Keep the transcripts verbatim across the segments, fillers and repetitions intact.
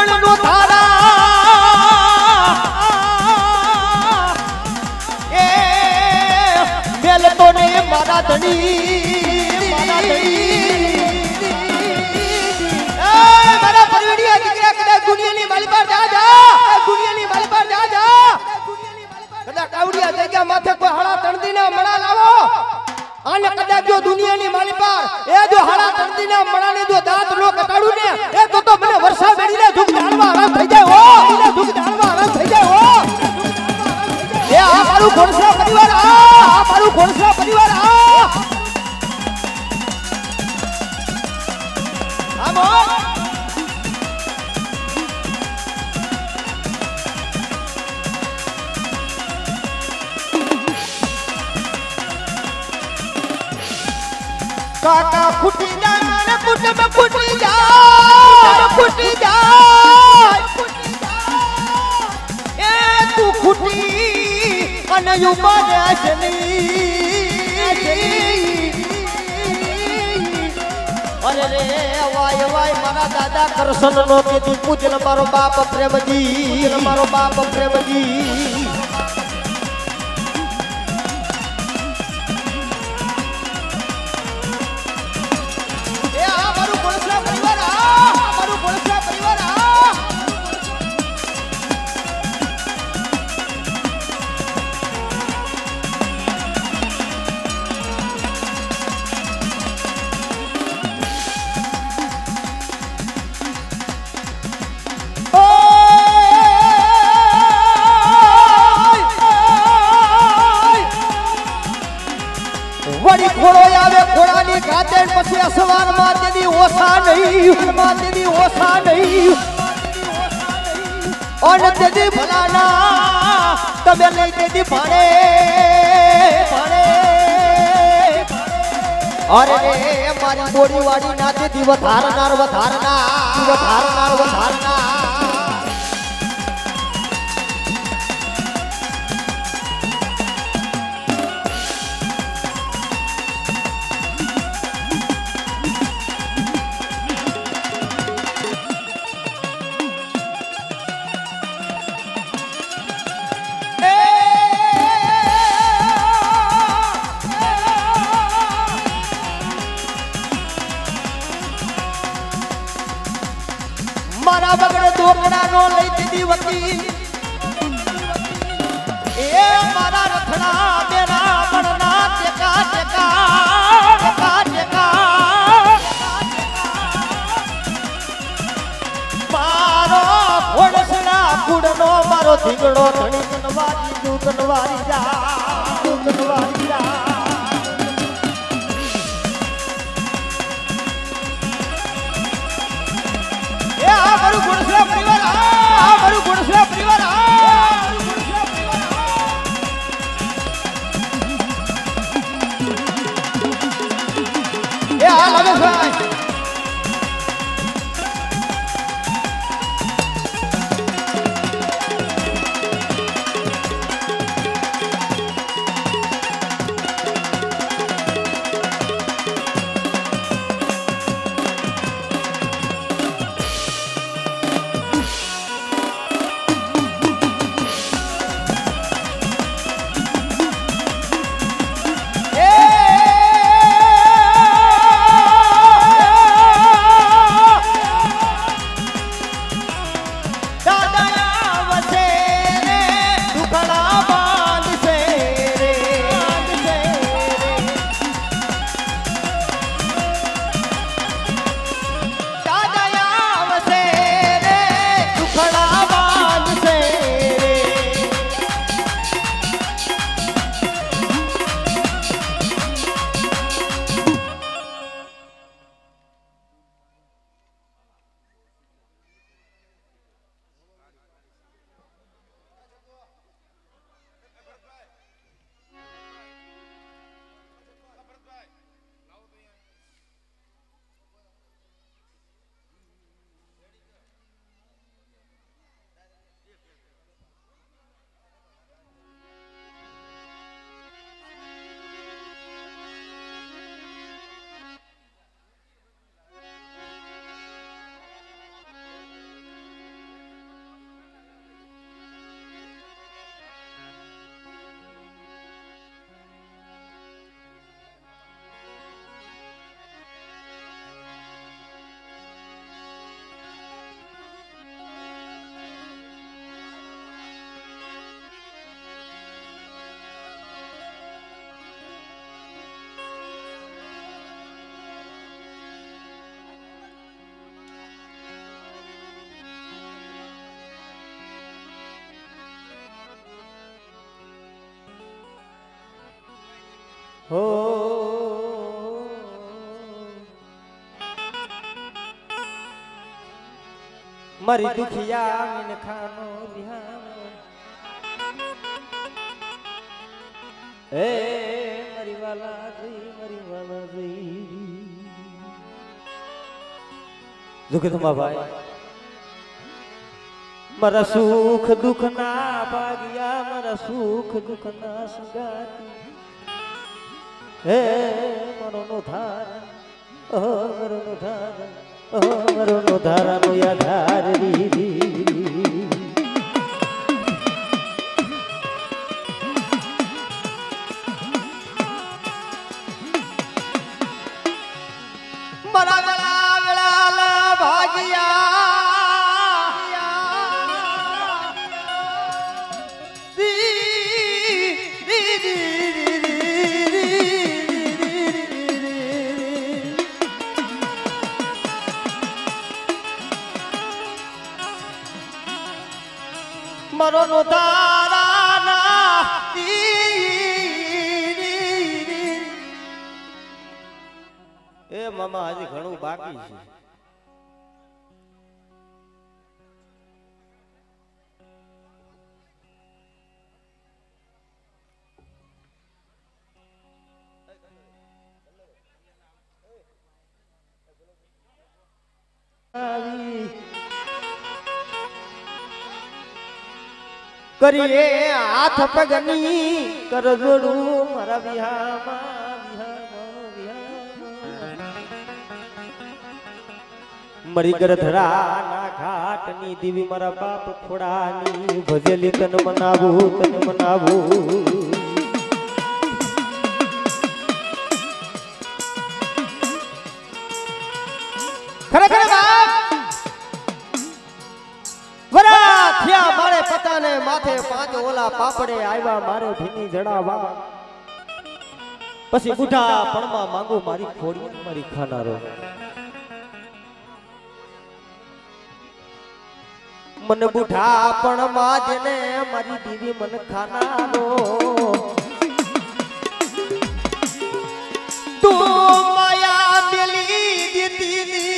પણ નો થારા એ મેલ તો ને મારા ધણી મારા ધણી એ મારા પરવડિયા દીકરા કદા દુનિયાની માલી પર જા જા દુનિયાની માલી પર જા જા કદા કાવડિયા જગ્યા માથે કોઈ હાડા તણદીના મણા લાવો અને કદાચ જો દુનિયાની માલી પર એ જો હાડા તણદીના મણાને જો દાંત નો કટાડું ને એ તો તો મને વર્ષા વેડીને દુખ ધાણવા આરામ થઈ જાય હો એને દુખ ધાણવા આરામ થઈ જાય હો એ આ મારું ઘોડસા પરિવાર આ આ મારું ઘોડસા પરિવાર આ આમો કાકા ફૂટી જાય ને ફૂટ મે ફૂટી જાય ફૂટી જાય એ તું ફૂટી અને યુમાને આશની અરે રે વાય વાય મારા દાદા કરશન નો કીધી પૂજન મારો બાપ પ્રેમજી મારો બાપ પ્રેમજી પછી અસવાર માં તેની ઓછા નહીં માં તેની ઓછા નહીં અને તેની ભલાના તમે લઈ તેની ભાડે ભાડે અરે રે મારી બોડી વાળી ના તેથી વધારનાર વધારનાર વધારનાર વધારનાર મારા બગડે દોકડા નો લઈ દીધી વકીલ એ મારા રથડા મેરા બળના ટેકા ટેકા ટેકા ટેકા મારો ઘોડસના કુડનો મારો ધીંગડો ધણી કનવારી જુ કનવારી જા કનવારી જા આ મારું ઘોડસા પરિવાર આ મારું ઘોડસા પરિવાર આ એ આ લાગે સાહેબ मरी दुखिया मिन खानो बिहानो ए मरी वाला जी मरी वाला जी दुख तुम भाई मरा सुख दुख ना भाग्या मरा सुख दुख ना संगाती हे मरो नो धारा ओ मरो नो धारा ओ मरो नो धारा नो या धार री री मरा गला गला भाग्या मरो नो तारा ना ए मामा हजी घणું बाकी છે करिए हाथ पगनी कर जोड़ू मारा बिहामा बिहामा बिहामा मरी गरधरा ना घाटनी दीवी मारा बाप खोड़ानी भजेली तन मनावू तन मनावू खरे खरे बाप वरा थिया मारे पता ने माथे पांच ओला पापड़े आया मारे भीनी जड़ावा पसी बूढ़ा पणमा मांगो मारी खोड़ी मारी खानारो मन बूढ़ा पणमा जने मारी दीवी मन खानारो तू माया मिली दीदी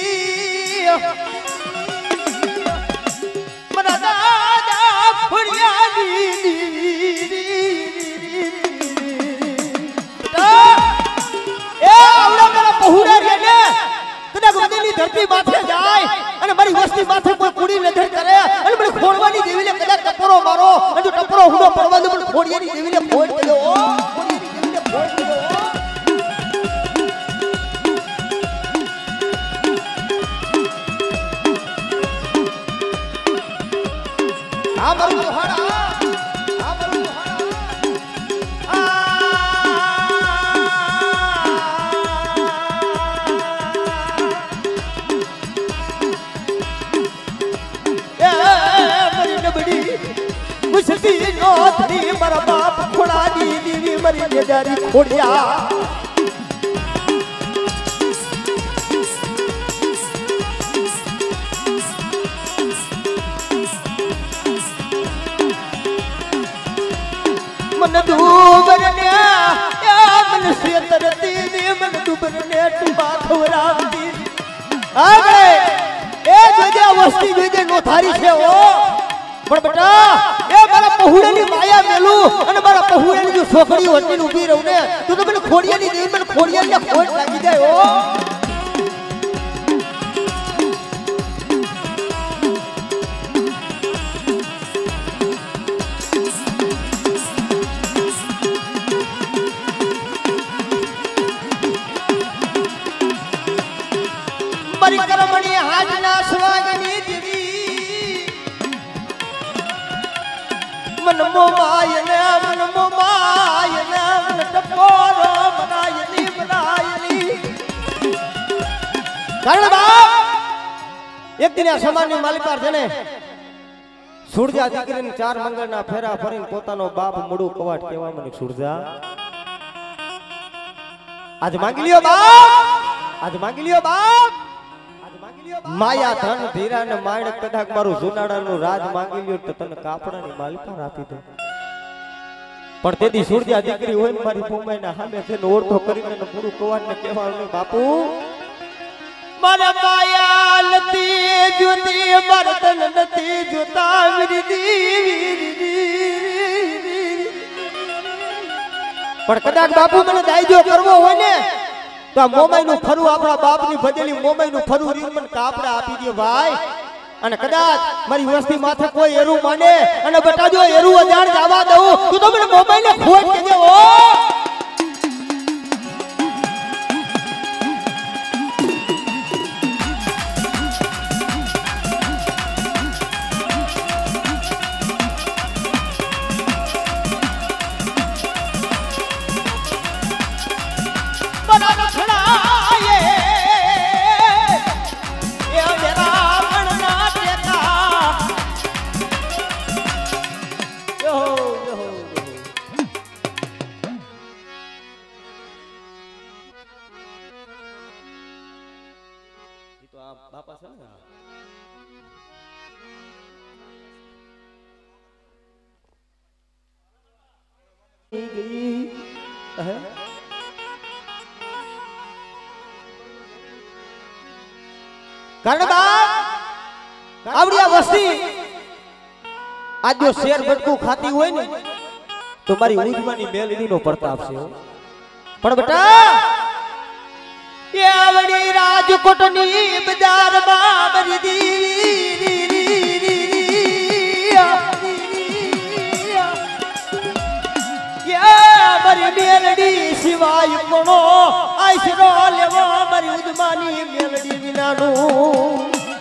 धरती माथे जाए અને મારી વસ્તી માથે કોઈ કુડી નજર કરે અને મને ખોડવાની દેવીને કદાચ ટપરો મારો અને જો ટપરો હુડો પડવા દે મને ખોડિયાની દેવીને ખોડ દેજો ઓ ખોડિયાની દેવીને ખોડ દેજો આ મારું જોહાડા આ મારું જોહાડા मुझती नौथनी मरा बाप खुड़ानी दीवी मरी नेजारी खोड़िया मन दूबर ने या मन से तरती दी मन दूबर ने टुबा खवरावती आ गए ए जजे वस्ती जजे नोथारी छे ओ पण बेटा ए मारा पहुड़ेनी माया मेलू અને મારા પहुड़ेनी જો છોકરી હોતી ઊભી રહું ને તો તો મને ખોડિયાની દેવી મને ખોડિયાને ખોટ લાગી જાય ઓ મારી કરમણી હાજના સ્વાગની દેવી मन मोमायने मन मोमायने मन टपोरो मनायनी मनायनी कारण बाप एक दिन आ समानी माली पर छे ने सूरजा दीकरीने चार मंगळना फेरा फरीने पोतानो बाप मुडू कवाट केवा मने सूरजा आज मांगी लियो बाप आज मांगी लियो बाप माया धन धीरा ने माण कदाक मारू जुनाड़ा नु राज मांगी लियो तो तने कापड़ा नी माली पर आपी दो पण तेदी सूरजा दीकरी होय ने मारी पोमाई ना हामे से ओरतो करीने ने पूरू कवाट ने केवा ने बापू मन माया लती जुती બર્તન નથી જોતા પણ કદાચ બાપુ મને દાયજો કરવો હોય ને તો આ મોમાઈ નું ફરું આપણા બાપની ભજેલી મોમાઈ નું ફરું રીન મને કાપડા આપી દે ભાઈ અને કદાચ મારી વસ્તી માથે કોઈ એરું માંડે અને બટા જો એરું અજાણ જવા દઉં તો તો મને મોમાઈ ને ખોટ કેજે ઓ આવડિયા વસ્તી આજ જો શેર બટકું ખાતી હોય ને તો મારી ઉજમાની મેલડીનો પ્રતાપ છે પણ બેટા એ આવડી રાજકોટની બજારમાં મારી દીવી મારી મેલડી સિવાય કોનો આશરો લેવો મારી ઉજમાની મેલડી વિનાનું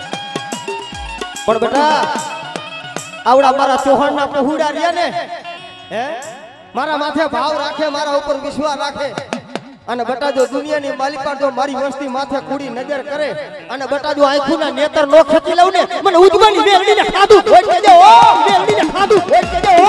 પણ બેટા આવડા મારા ચૌહાણ ના પહોળા રહ્યા ને હે મારા માથે ભાવ રાખે મારા ઉપર વિશ્વાસ રાખે અને બેટા જો દુનિયાની માલિકા જો મારી વસ્તી માથે કુડી નજર કરે અને બેટા જો આંખોના નેતર નો ખેંચી લઉં ને મને ઉજમાની મેલડીને ખાધું ખોટ કેજે ઓ મેલડીને ખાધું ખોટ કેજે ઓ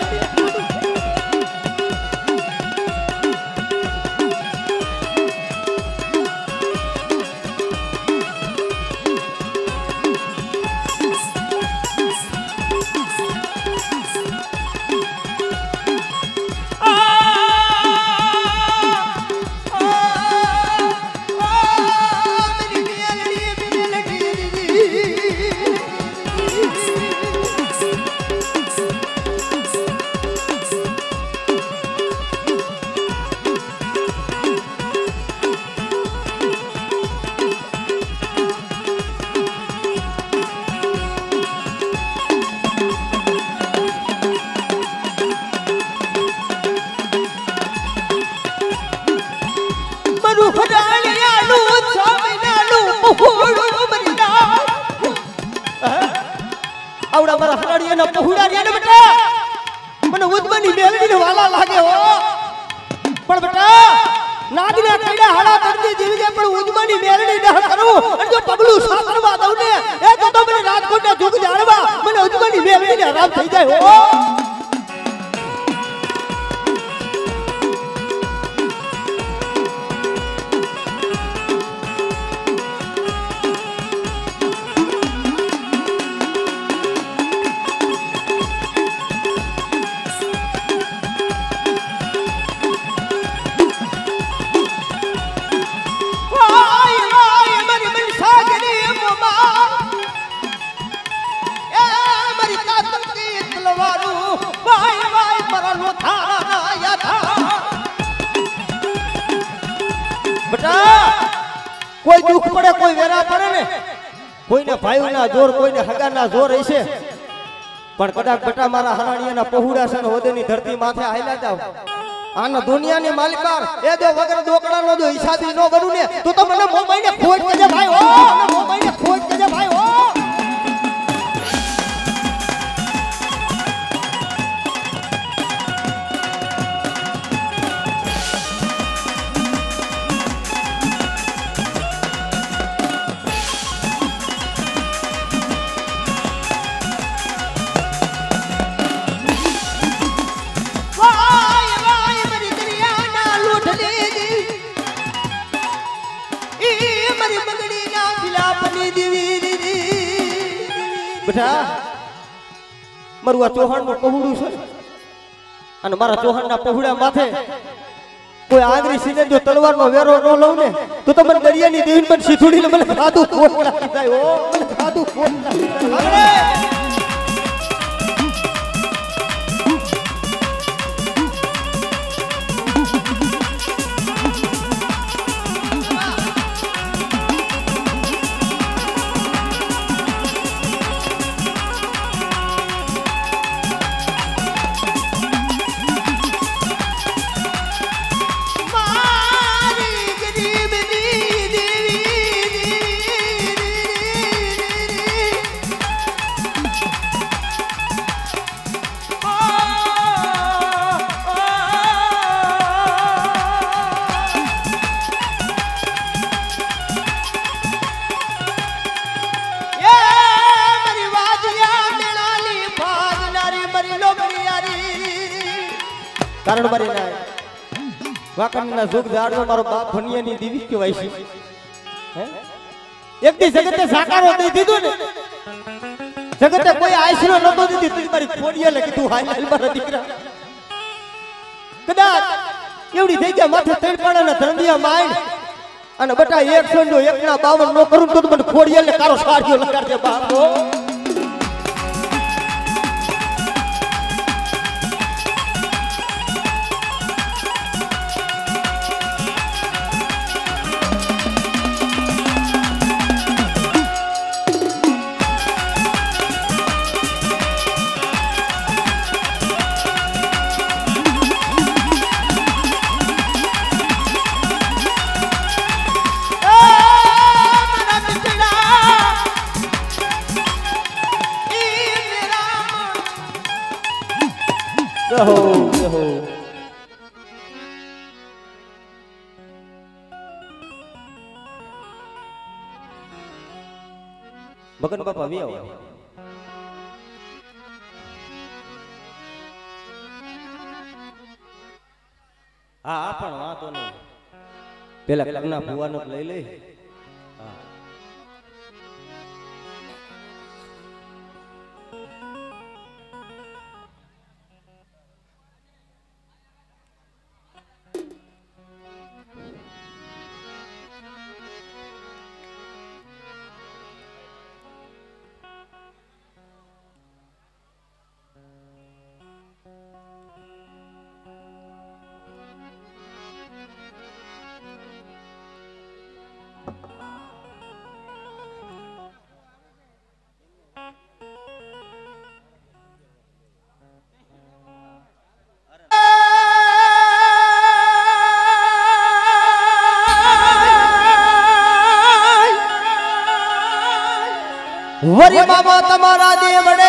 આવડા મારા હરાડિયાના પહોળા રહ્યા ને બેટા મને ઉજમાની મેલડીને વાલા લાગે હો પણ બેટા નાગના કઈડા હાડા કરતી જીવી જાય પણ ઉજમાની મેલડી ન કરું અને જો પગલું સાકરવા દઉં ને એ તો તો મને રાજકોટના જુગ જાણવા મને ઉજમાની મેલડીને આરામ થઈ જાય હો કોઈ દુખ પડે કોઈ વેરા પડે ને કોઈને ભાઈઓના જોર કોઈને હગાના જોર હશે પણ કદાચ બેટા મારા હરાણીયાના પહોળા છે ને હોદેની ધરતી માથે હાલ્યા જાવ આના દુનિયાની માલિકાર એ જો વગર દોકડાનો જો હિસાબી નો કરું ને તો તો મને મોમાઈને ખોટ કેજે ભાઈ ઓ મને મોમાઈને ખોટ કેજે ભાઈ ઓ બેટા મારું આ ચૌહાણ નું પહોળું છે અને મારા ચૌહાણ ના પહોળા માથે कोई आंगरी सीने जो तलवार नो वेरो नो लऊ ने तो तो मन दरिया नी देवीन पण सीथुड़ी ने मन खादू फोड़ नाखी जाय ओ मन खादू फोड़ नाखी जाय कारण मारे ना वाकन ना जुग जाड़ में मारो बाप भनिया नी दीवी के वाइसी हैं एक दी जगते साकार होते दीदो ने जगते कोई आइसरो न तो दी तू मारी फोड़िया लगी तू हाई हाई मारा दीकरा कदा एवडी થઈ ગયા માથે તેડ પાડા ના ધંધિયા માઈન અને બટા એક સંડો એક ના બાવન નો કરું તો મને ખોડિયા ને કારો સાડિયો લગાડ દે બાપો रहो रहो बगन बापा भी आओ हाँ पण वातो नहीं पेला कगना बुआ नो लई ले हाँ वरी मामा तमारा देवड़े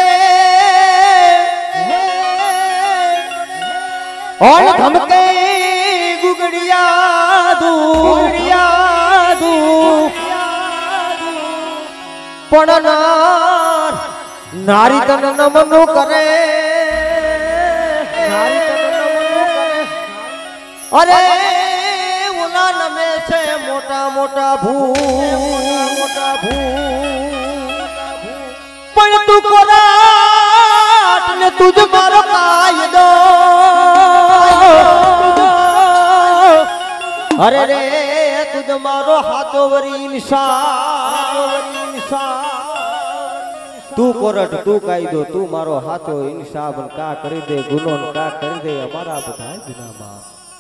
और धमके गुगड़िया दू गुगड़िया दू पड़नार नारी तन नमनो करे नारी तन नमनो करे अरे उना नमे से मोटा मोटा भू मोटा भू पण तू कोराट ने तुझ मारो कायदो अरे रे तुझ मारो हाथो वरी इंसान तू कोरट तू कायदो तू मारो हाथो इंसाफ का कर दे गुनो का कर दे हमारा बधाई गुनामा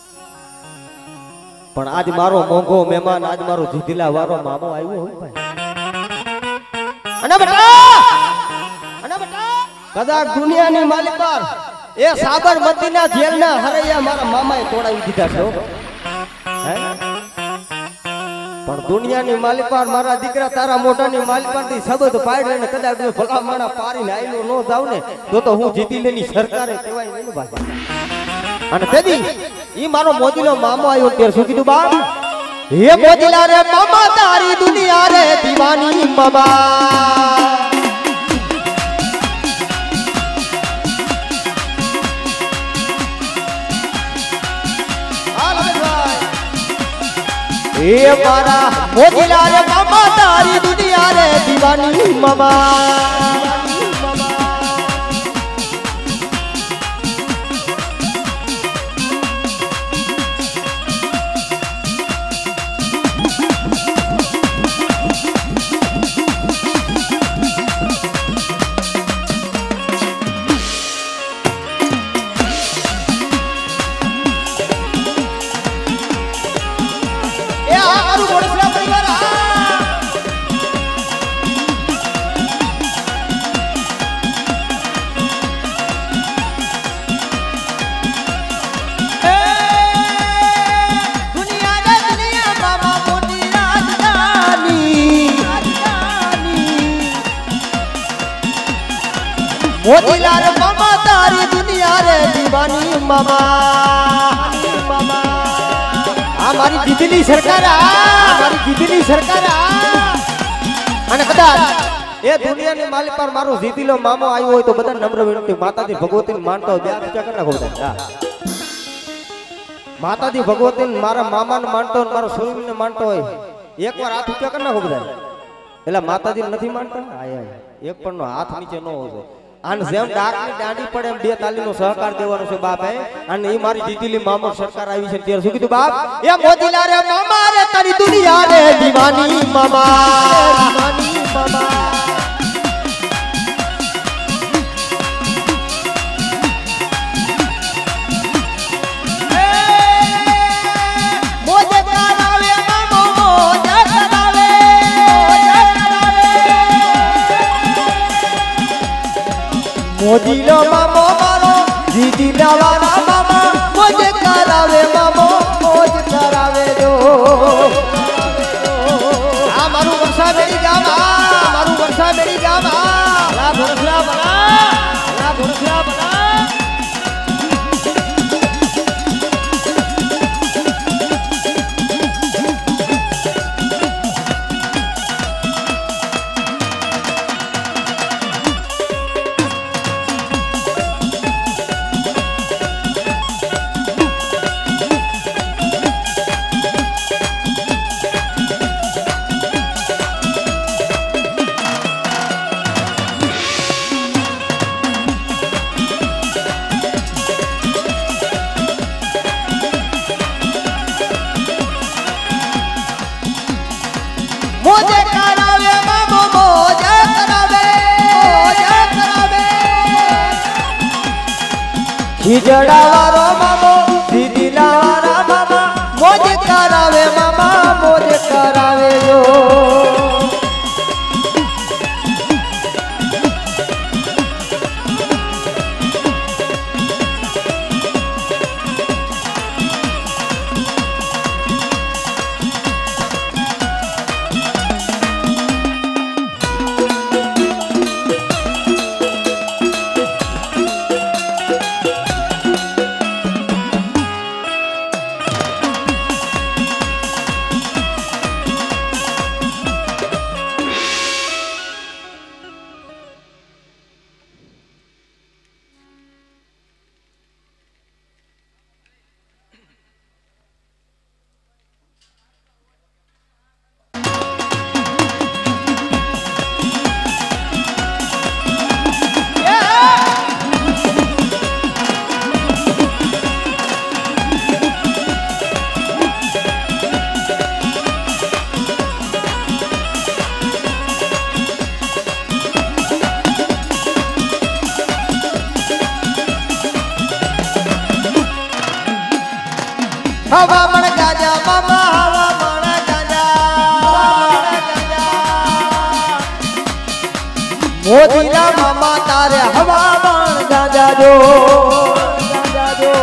पण आज मारो मोंघो मेहमान आज मारो जीतीला वारो मामो आयो हो भाई अना बेटा अना बेटा कदाच दुनिया ની માલિક પર એ સાબરમતી ના જેલ ના હરૈયા મારા મામાએ તોડાવી દીધા છો હે પણ દુનિયા ની માલિક પર મારા દીકરા તારા મોટા ની માલિક પર થી શબ્દ પાડ લઈને કદાચ ભલા માણા પારીને આઈલો નો જાવ ને તો તો હું જીતી લેની સરકારે કહેવાય નહીં ને ભાઈ અને તેદી ઈ મારો મોદીનો મામો આવ્યો ત્યારે શું કીધું બાપ हे मोदिला रे मामा तारी दुनिया रे दीवानी मामा हे मारा मोदिला रे मामा तारी दुनिया रे दीवानी मामा મોતીલાલ મામા તારી દુનિયા રે દીવાની મામા મામા આ મારી દીદીની સરકાર આ મારી દીદીની સરકાર આ અને કદાચ એ દુનિયાની માલિક પર મારો જીતીલો મામો આવ્યો હોય તો બધા નમ્ર વિનંતી માતાજી ભગવતીને માનતો બે વિચાર કરી નાખો બધા માતાજી ભગવતીને મારા મામાને માનતો હોય મારો સ્વામીને માનતો હોય એકવાર હાથ ઊંચા કરી નાખો બધા એટલે માતાજી નથી માનતા આયા એક પણ નો હાથ નીચે ન હોવો અને જેમ ડાકની દાંડી પડે એમ બે તાલીનો સહકાર દેવાનો છે બાપ હે અને ઈ મારી જીતીલી મામો સરકાર આવી છે ત્યારે શું કીધું બાપ એ મોતીલા રે મામા રે તારી દુનિયા રે દીવાની મામા દીવાની મામા મોજીલો મામો મારો જીતીલા વાળા મામા મોજ કરાવે મામો મોજ કરાવે જો આ મારું વર્ષા મેરી ગામ આ મારું વર્ષા મેરી ગામ આ લા ભરસલા બના લા ભરસલા બના મોજે કરાવે મામો મોજે કરાવે મોજે કરાવે ખીજડા વાળો મામો દીદીલા વાળા મામા મોજે કરાવે મામા મોજે કરાવે જો हवा मन गाजा मामा हवा मन गाजा मोतीला मामा तारे हवा मन गाजा जो गाजा जो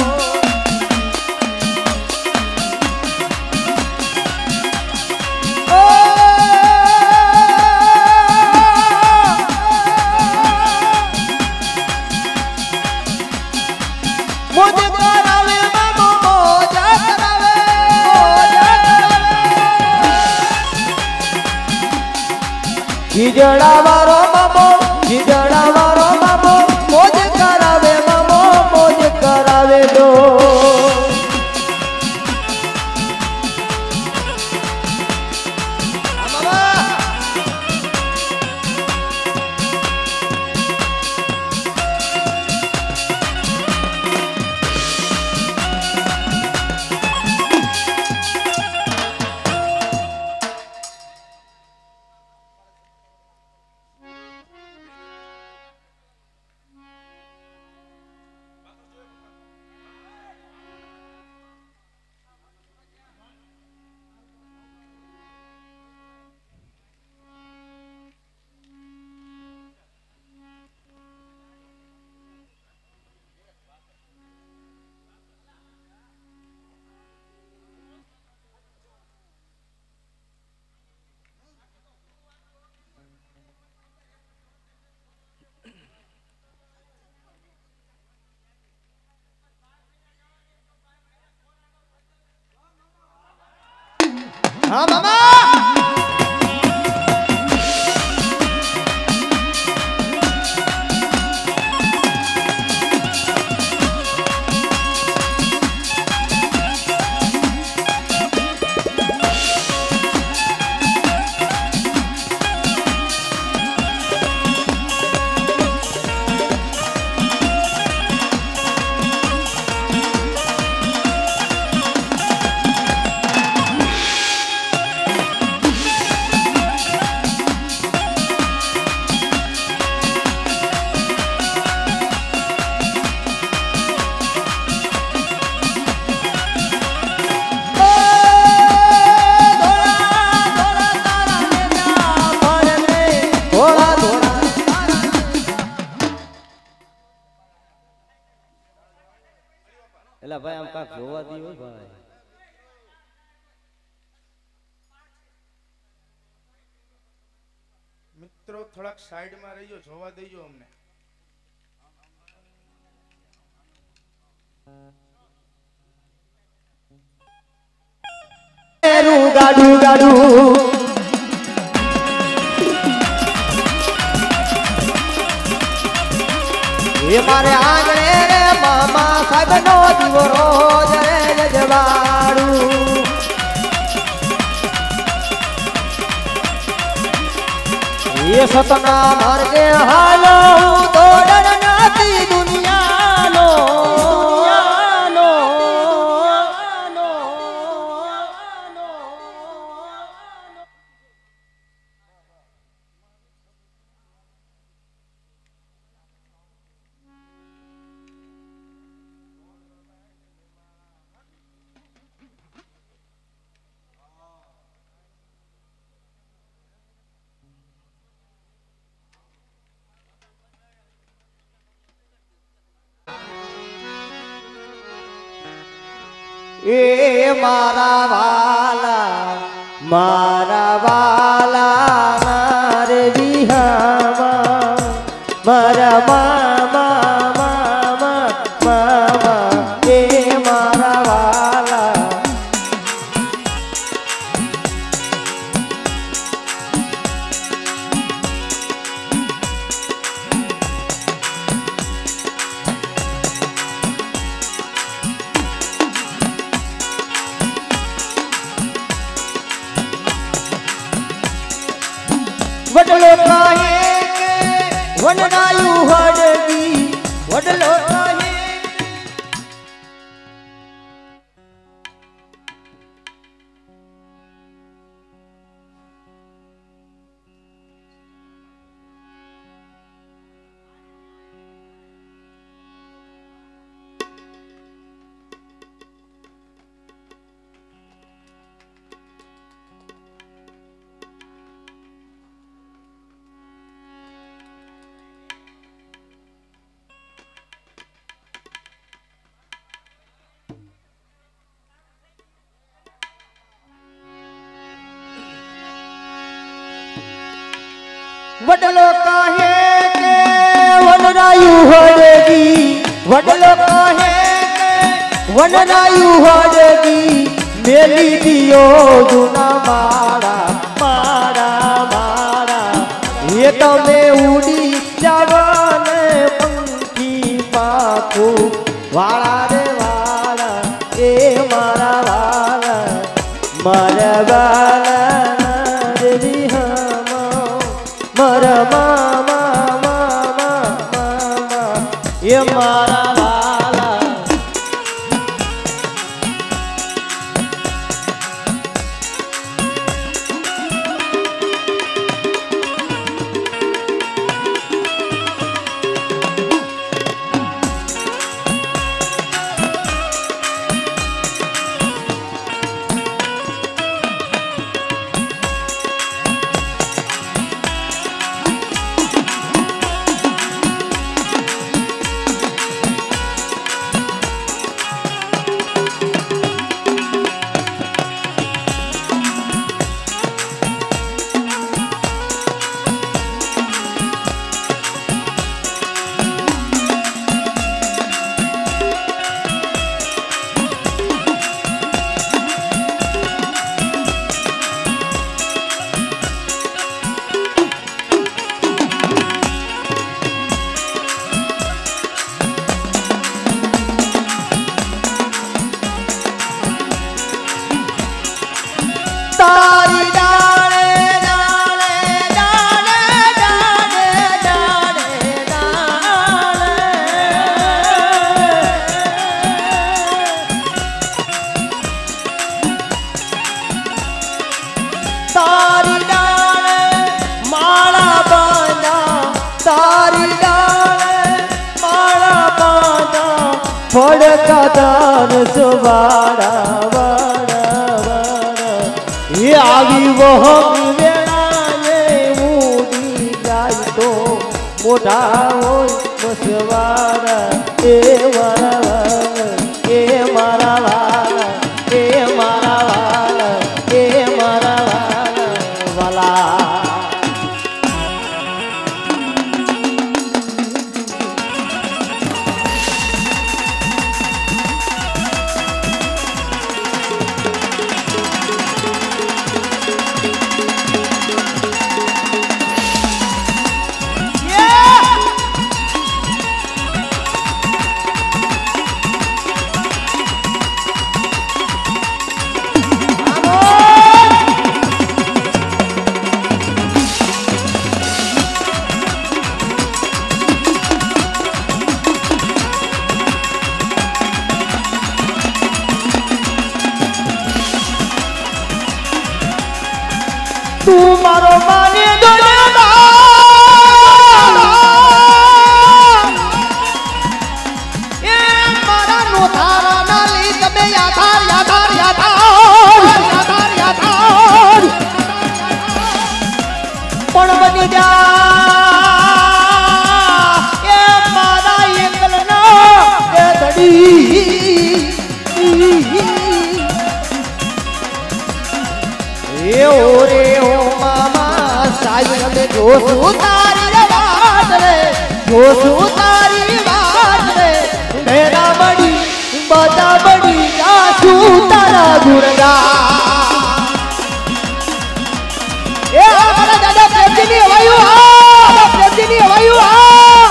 मोजे करावे मामो मोजा करावे मोजा करावे खीजड़ा वारो मामो खीजड़ा वारो मामो मोजे करावे मामो मोजे करावे दो हाँ मामा एला भाई हम का जोवा दियो भाई मित्रों थोड़ा साइड में रहियो जोवा देજો हमने रू गाडू गाडू ये मारे आंगणे रे मामा साहब नो दिवो रोज रे जवाड़ू ये सतना मार के हालो तो डर नाती दुनिया नो नो नो ए मारा वाला मारा वाला मारे बिहावा मारा मामा मामा मामा ए मारा वाला वडलो काहे के वननायु हडगी वडलो काहे वडलो काहे के वनरायु हडगी वडलो काहे के वनरायु हडगी मेली दियो जुना मारा मारा मारा ये तमे उड़ी जावाने पंखी पाखू वाला रे वाला ए मारा वाला मारा वाला मारा मामा मामा मामा ये मारा वाला પડકાદાન સવાડા વાડા વાડા એ આવી વહમી વેળાએ ઉડી જાય તો મોટા હોય બસવાડા એ મારા વાલા એ મારા વાલા એ મારા વાલા એ મારા વાલા વાલા તું મારો માની એ મારા નો થારા ના લી તમે યાધાર યાધાર યાધાર યાધાર યાધાર પણ બની જા એ મારા એકલના એ દડી એ ઓરે ઓ મામા સાયન મે જોસુ તારી વાત રે જોસુ તારી વાત રે મેરા બડી બતા બડી જાસુ તારા ગુણગાન એ મારા દાદા પ્રેમજીની હવાયું હા પ્રેમજીની હવાયું હા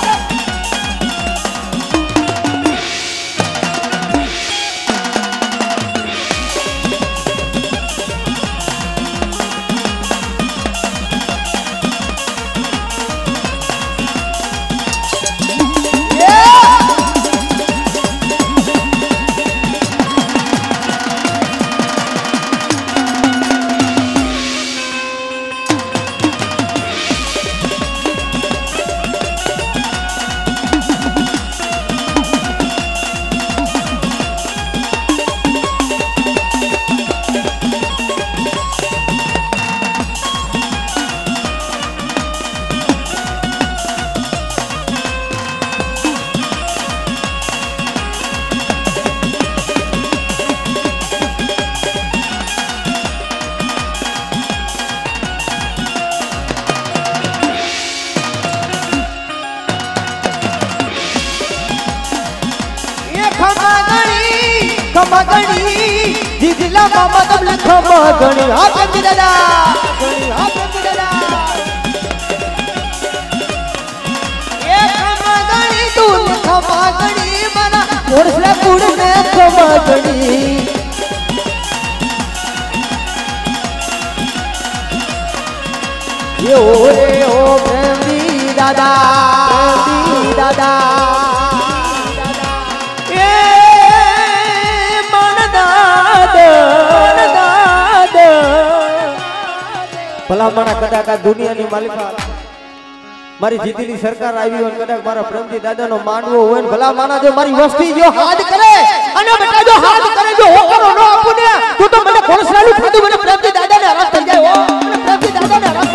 ખમગણી દીદલા મામા તમને ખમગણી હા પ્રેમજી દાદા ગણી હા પ્રેમજી દાદા એ ખમગણી તું ખમગણી મના ઓરસલા કુડ મે ખમગણી એ ઓરે ઓ પ્રેમજી દાદા પ્રેમજી દાદા ભલા મારા કદાચ આ દુનિયાની માલિકા મારી જીતીની સરકાર આવી હોય કદાચ મારા પ્રેમજી દાદાનો માંડવો હોય ને ભલા માના જો મારી વસ્તી જો હાથ કરે અને બેટા જો હાથ કરે જો હોકરો ન આપું ને તું તો મને કોણસરાનું ખાધું મને પ્રેમજી દાદાને હરાશ થઈ જાય હો મને પ્રેમજી દાદાને હરાશ